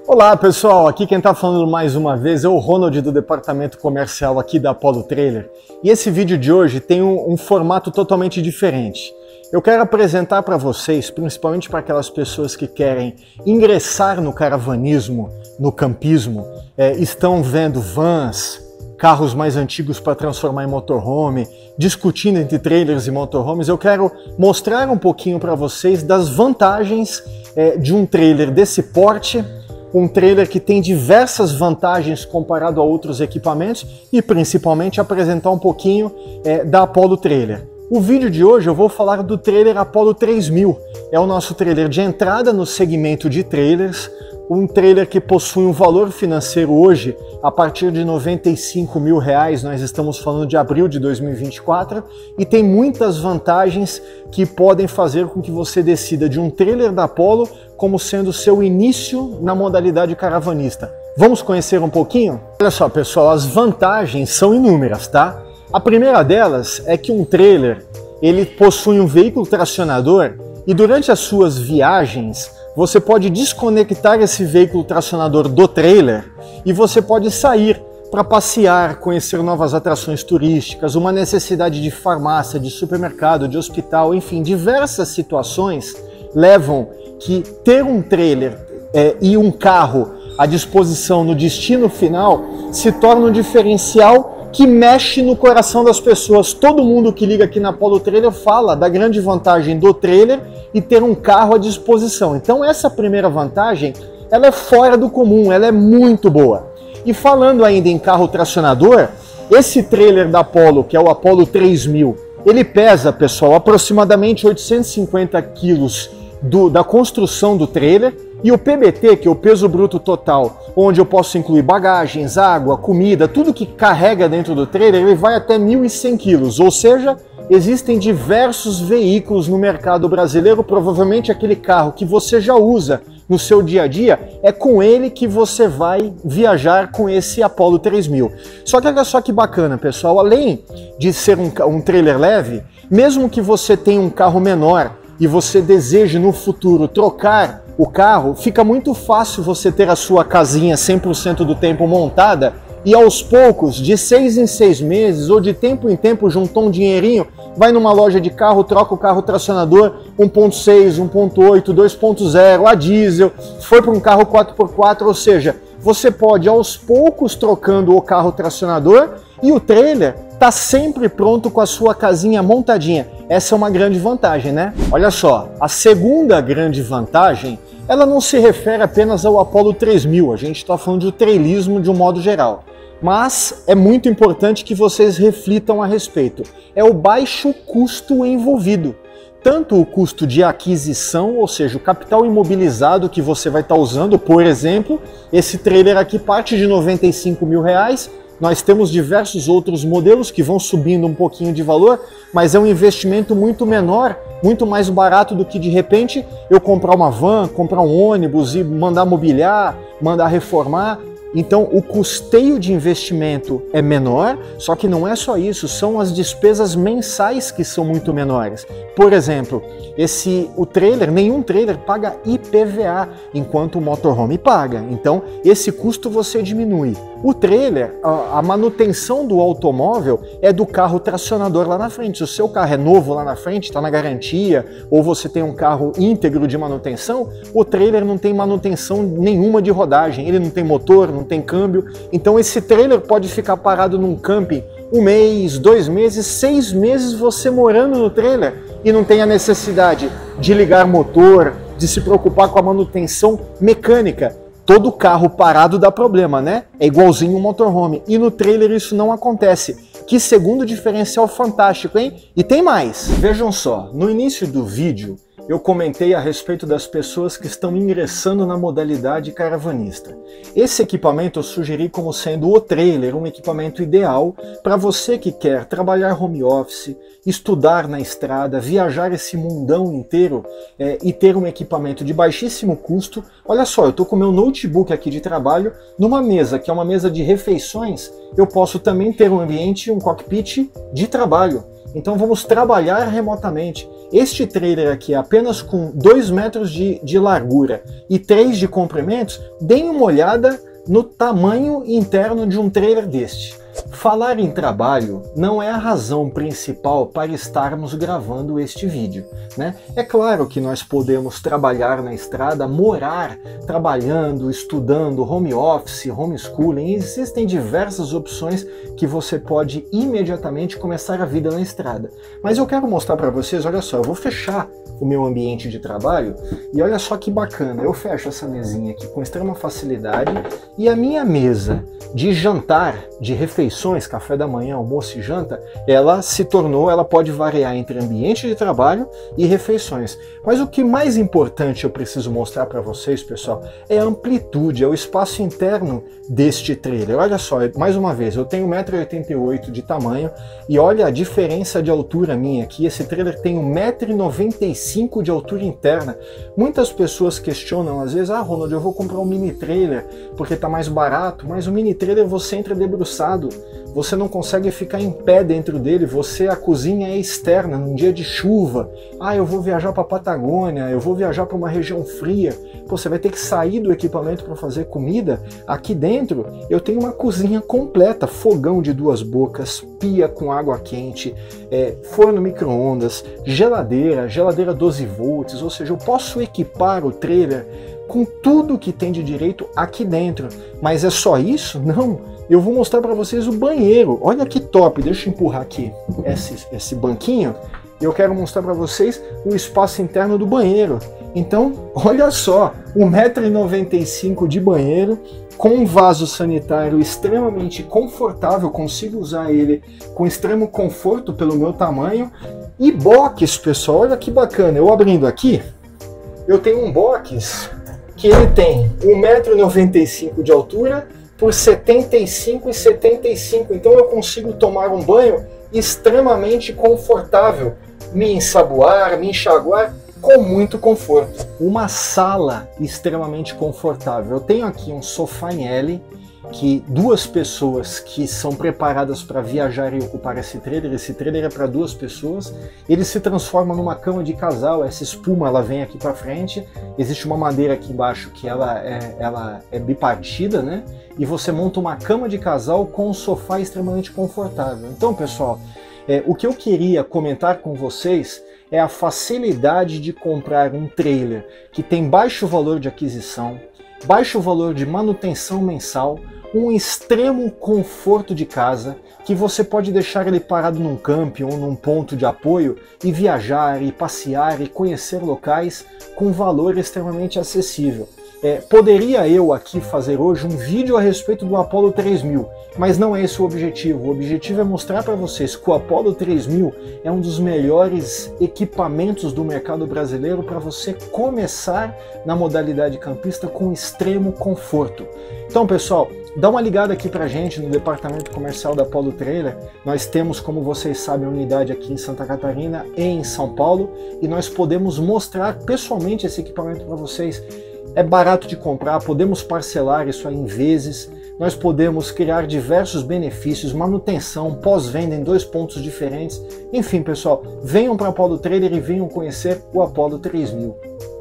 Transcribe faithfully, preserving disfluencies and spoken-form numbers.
Olá pessoal, aqui quem está falando mais uma vez é o Ronald do departamento comercial aqui da Apollo Trailer. E esse vídeo de hoje tem um, um formato totalmente diferente. Eu quero apresentar para vocês, principalmente para aquelas pessoas que querem ingressar no caravanismo, no campismo, é, estão vendo vans, carros mais antigos para transformar em motorhome, discutindo entre trailers e motorhomes. Eu quero mostrar um pouquinho para vocês das vantagens é, de um trailer desse porte, um trailer que tem diversas vantagens comparado a outros equipamentos e principalmente apresentar um pouquinho é, da Apollo Trailer. O vídeo de hoje eu vou falar do trailer Apollo três mil, é o nosso trailer de entrada no segmento de trailers, um trailer que possui um valor financeiro hoje a partir de noventa e cinco mil reais, nós estamos falando de abril de dois mil e vinte e quatro, e tem muitas vantagens que podem fazer com que você decida de um trailer da Apollo como sendo seu início na modalidade caravanista. Vamos conhecer um pouquinho? Olha só pessoal, as vantagens são inúmeras, tá? A primeira delas é que um trailer ele possui um veículo tracionador e durante as suas viagens você pode desconectar esse veículo tracionador do trailer e você pode sair para passear, conhecer novas atrações turísticas, uma necessidade de farmácia, de supermercado, de hospital, enfim, diversas situações levam que ter um trailer é, e um carro à disposição no destino final se torna um diferencial que mexe no coração das pessoas. Todo mundo que liga aqui na Apollo Trailer fala da grande vantagem do trailer e ter um carro à disposição. Então essa primeira vantagem, ela é fora do comum, ela é muito boa. E falando ainda em carro tracionador, esse trailer da Apollo, que é o Apollo três mil, ele pesa, pessoal, aproximadamente oitocentos e cinquenta quilos do, da construção do trailer, e o P B T, que é o peso bruto total, onde eu posso incluir bagagens, água, comida, tudo que carrega dentro do trailer, ele vai até mil e cem quilos, ou seja, existem diversos veículos no mercado brasileiro, provavelmente aquele carro que você já usa no seu dia a dia, é com ele que você vai viajar com esse Apollo três mil. Só que olha só que bacana, pessoal, além de ser um, um trailer leve, mesmo que você tenha um carro menor e você deseje no futuro trocar o carro, fica muito fácil você ter a sua casinha cem por cento do tempo montada e aos poucos, de seis em seis meses ou de tempo em tempo, juntou um dinheirinho, vai numa loja de carro, troca o carro tracionador um ponto seis, um ponto oito, dois ponto zero, a diesel, foi para um carro quatro por quatro, ou seja, você pode aos poucos trocando o carro tracionador e o trailer está sempre pronto com a sua casinha montadinha. Essa é uma grande vantagem, né? Olha só, a segunda grande vantagem, ela não se refere apenas ao Apollo três mil, a gente está falando de trailismo de um modo geral. Mas é muito importante que vocês reflitam a respeito. É o baixo custo envolvido. Tanto o custo de aquisição, ou seja, o capital imobilizado que você vai estar usando, por exemplo, esse trailer aqui parte de noventa e cinco mil reais, nós temos diversos outros modelos que vão subindo um pouquinho de valor, mas é um investimento muito menor, muito mais barato do que de repente eu comprar uma van, comprar um ônibus e mandar mobiliar, mandar reformar. Então o custeio de investimento é menor, só que não é só isso, são as despesas mensais que são muito menores. Por exemplo, esse, o trailer, nenhum trailer paga I P V A, enquanto o motorhome paga. Então esse custo você diminui. O trailer, a, a manutenção do automóvel é do carro tracionador lá na frente. Se o seu carro é novo lá na frente, está na garantia, ou você tem um carro íntegro de manutenção, o trailer não tem manutenção nenhuma de rodagem, ele não tem motor, não tem câmbio. Então esse trailer pode ficar parado num camping um mês, dois meses, seis meses você morando no trailer e não tem a necessidade de ligar motor, de se preocupar com a manutenção mecânica. Todo carro parado dá problema, né? É igualzinho um motorhome. E no trailer isso não acontece. Que segundo diferencial fantástico, hein? E tem mais. Vejam só, no início do vídeo eu comentei a respeito das pessoas que estão ingressando na modalidade caravanista. Esse equipamento eu sugeri como sendo o trailer, um equipamento ideal para você que quer trabalhar home office, estudar na estrada, viajar esse mundão inteiro é, e ter um equipamento de baixíssimo custo. Olha só, eu estou com meu notebook aqui de trabalho numa mesa, que é uma mesa de refeições, eu posso também ter um ambiente, um cockpit de trabalho. Então vamos trabalhar remotamente. Este trailer aqui, apenas com dois metros de, de largura e três de comprimentos, deem uma olhada no tamanho interno de um trailer deste. Falar em trabalho não é a razão principal para estarmos gravando este vídeo, né? É claro que nós podemos trabalhar na estrada, morar trabalhando, estudando, home office, homeschooling, existem diversas opções que você pode imediatamente começar a vida na estrada. Mas eu quero mostrar para vocês, olha só, eu vou fechar o meu ambiente de trabalho e olha só que bacana, eu fecho essa mesinha aqui com extrema facilidade e a minha mesa de jantar, de refeições, café da manhã, almoço e janta, ela se tornou, ela pode variar entre ambiente de trabalho e refeições. Mas o que mais importante eu preciso mostrar para vocês, pessoal, é a amplitude, é o espaço interno deste trailer. Olha só, mais uma vez, eu tenho um metro e oitenta e oito de tamanho e olha a diferença de altura minha aqui. Esse trailer tem um metro e noventa e cinco de altura interna. Muitas pessoas questionam às vezes, ah, Ronald, eu vou comprar um mini trailer porque tá mais barato, mas o mini trailer você entra debruçado, você não consegue ficar em pé dentro dele, você, a cozinha é externa, num dia de chuva, ah, eu vou viajar para a Patagônia, eu vou viajar para uma região fria, pô, você vai ter que sair do equipamento para fazer comida. Aqui dentro eu tenho uma cozinha completa, fogão de duas bocas, pia com água quente, é, forno micro-ondas, geladeira, geladeira doze volts, ou seja, eu posso equipar o trailer com tudo que tem de direito aqui dentro. Mas é só isso? Não! Eu vou mostrar para vocês o banheiro. Olha que top! Deixa eu empurrar aqui esse, esse banquinho. Eu quero mostrar para vocês o espaço interno do banheiro. Então, olha só, um metro e noventa e cinco de banheiro, com um vaso sanitário extremamente confortável, consigo usar ele com extremo conforto pelo meu tamanho. E box, pessoal, olha que bacana. Eu abrindo aqui, eu tenho um box que ele tem um metro e noventa e cinco de altura por setenta e cinco e setenta e cinco, então eu consigo tomar um banho extremamente confortável, me ensaboar, me enxaguar com muito conforto. Uma sala extremamente confortável. Eu tenho aqui um sofá em L, que duas pessoas que são preparadas para viajar e ocupar esse trailer, esse trailer é para duas pessoas, ele se transforma numa cama de casal, essa espuma ela vem aqui para frente, existe uma madeira aqui embaixo que ela é, ela é bipartida, né? E você monta uma cama de casal com um sofá extremamente confortável. Então, pessoal, é, o que eu queria comentar com vocês é a facilidade de comprar um trailer que tem baixo valor de aquisição, baixo valor de manutenção mensal, um extremo conforto de casa, que você pode deixar ele parado num camping ou num ponto de apoio e viajar, e passear e conhecer locais com valor extremamente acessível. É, poderia eu aqui fazer hoje um vídeo a respeito do Apollo três mil, mas não é esse o objetivo. O objetivo é mostrar para vocês que o Apollo três mil é um dos melhores equipamentos do mercado brasileiro para você começar na modalidade campista com extremo conforto. Então, pessoal, dá uma ligada aqui pra gente no departamento comercial da Apollo Trailer. Nós temos, como vocês sabem, unidade aqui em Santa Catarina e em São Paulo, e nós podemos mostrar pessoalmente esse equipamento para vocês. É barato de comprar, podemos parcelar isso aí em vezes, nós podemos criar diversos benefícios, manutenção, pós-venda em dois pontos diferentes. Enfim, pessoal, venham para a Apollo Trailer e venham conhecer o Apollo três mil.